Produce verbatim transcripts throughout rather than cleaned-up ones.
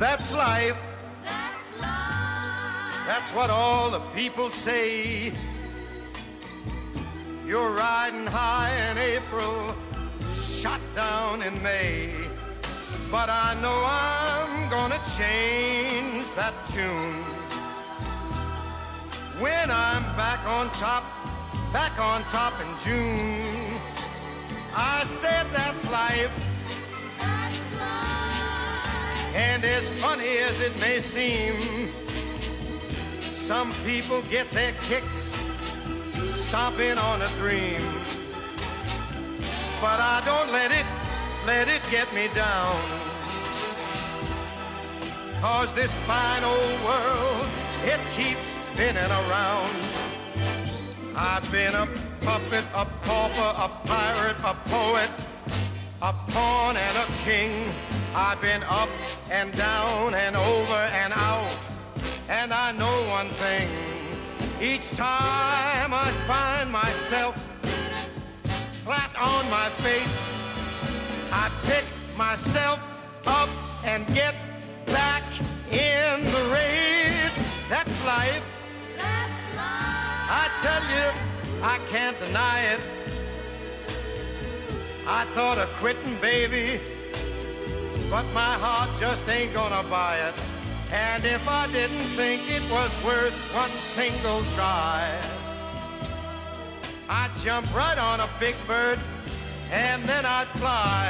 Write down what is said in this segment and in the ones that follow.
That's life. That's life. That's what all the people say. You're riding high in April, shot down in May. But I know I'm gonna change that tune when I'm back on top, back on top in June. I said that's life. That's life. And as funny as it may seem, some people get their kicks stomping on a dream. But I don't let it, let it get me down. 'Cause this fine old world, it keeps spinning around. I've been a puppet, a pauper, a pirate, a poet, a pawn and a king. I've been up and down and over and out. And I know one thing, each time I find myself flat on my face, I pick myself up and get back in the race. That's life. That's life. I tell you, I can't deny it. I thought of quitting, baby, but my heart just ain't gonna buy it. And if I didn't think it was worth one single try, I'd jump right on a big bird and then I'd fly.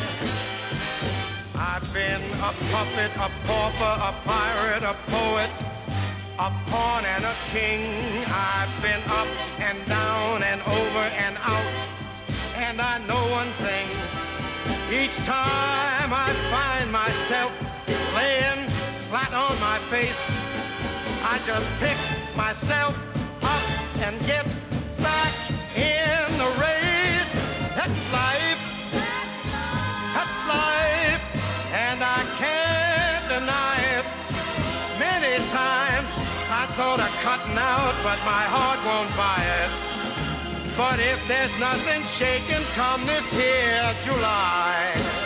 I've been a puppet, a pauper, a pirate, a poet, a pawn and a king. I've been up and down and over and out. And I know one thing, each time I find myself laying flat on my face, I just pick myself up and get back in the race. That's life. That's life. That's life. And I can't deny it. Many times I thought of cutting out, but my heart won't buy it. But if there's nothing shaking come this here July,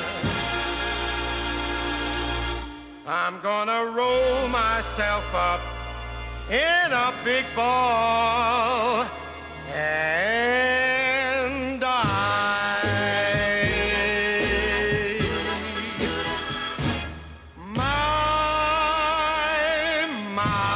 I'm gonna roll myself up in a big ball and die. My, my.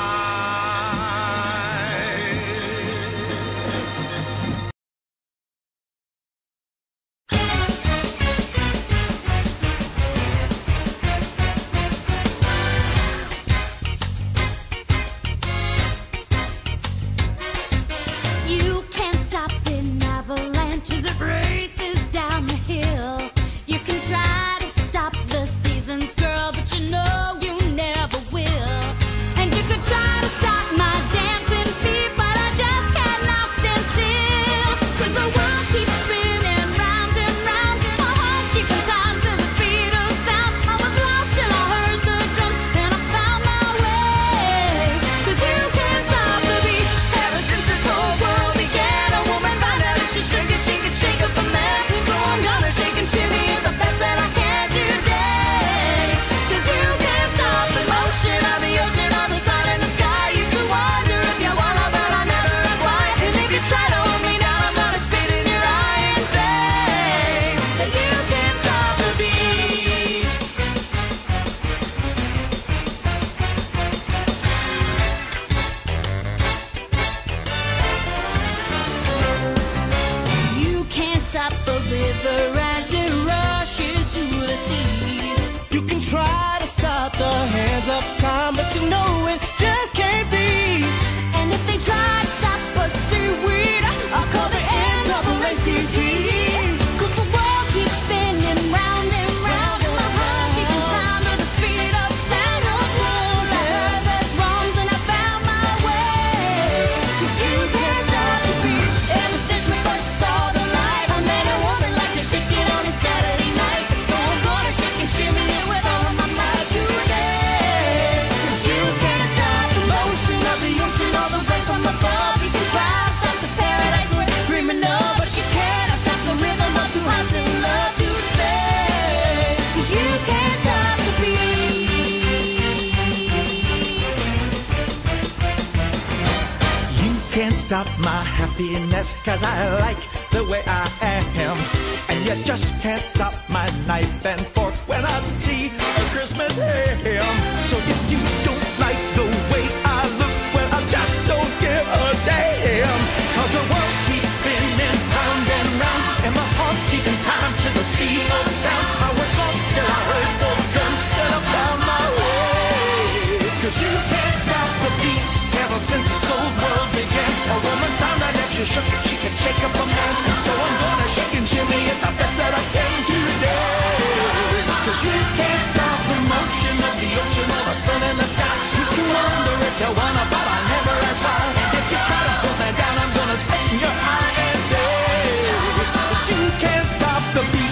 can't stop my happiness, cause I like the way I am. And you just can't stop my knife and fork when I see a Christmas ham. So if you don't like the way I look, well, I just don't give a damn. Cause the world keeps spinning round and round, and my heart's keeping time to the speed of sound. I was lost till I heard the drums, till I found my way. Cause you can't stop the beat. Ever since this old world began, a woman found out if she shook it, she could shake up a man. And so I'm gonna shake and shimmy it the best that I can today. Cause you can't stop the motion of the ocean or the sun in the sky. You can wonder if you wanna, but I never ask why. And if you try to pull me down, I'm gonna spit in your eye and say that you can't stop the beat.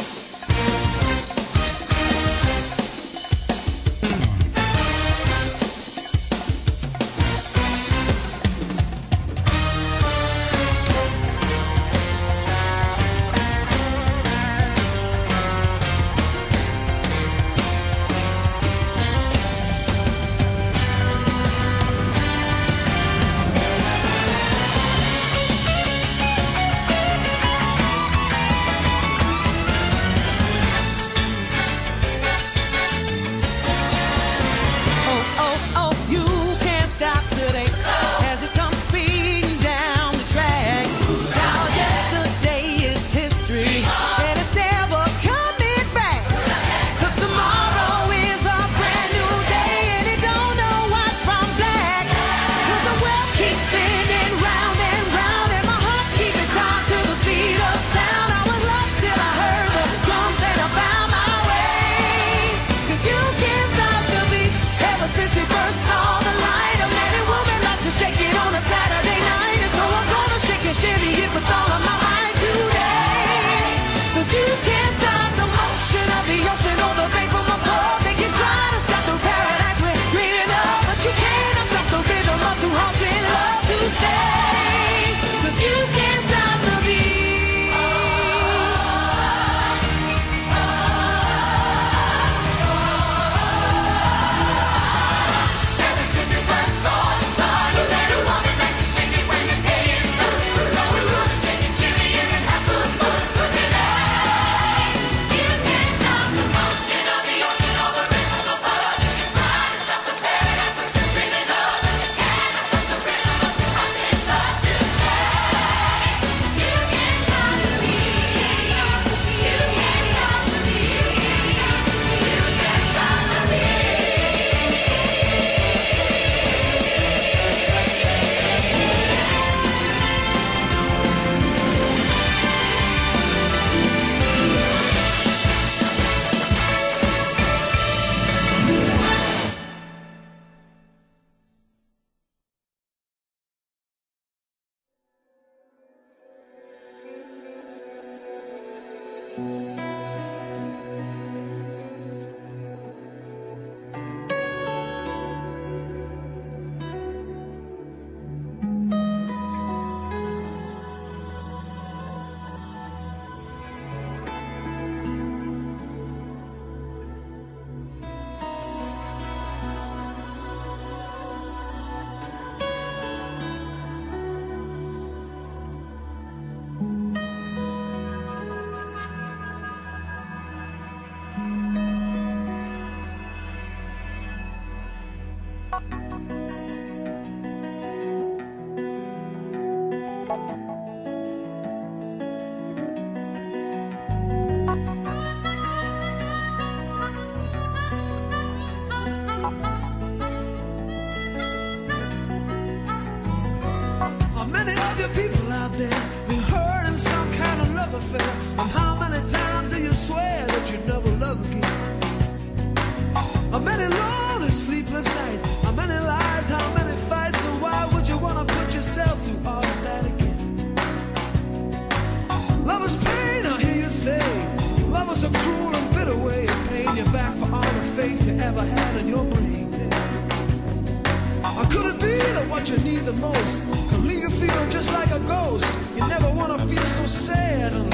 What you need the most can leave you feeling just like a ghost. You never want to feel so sad.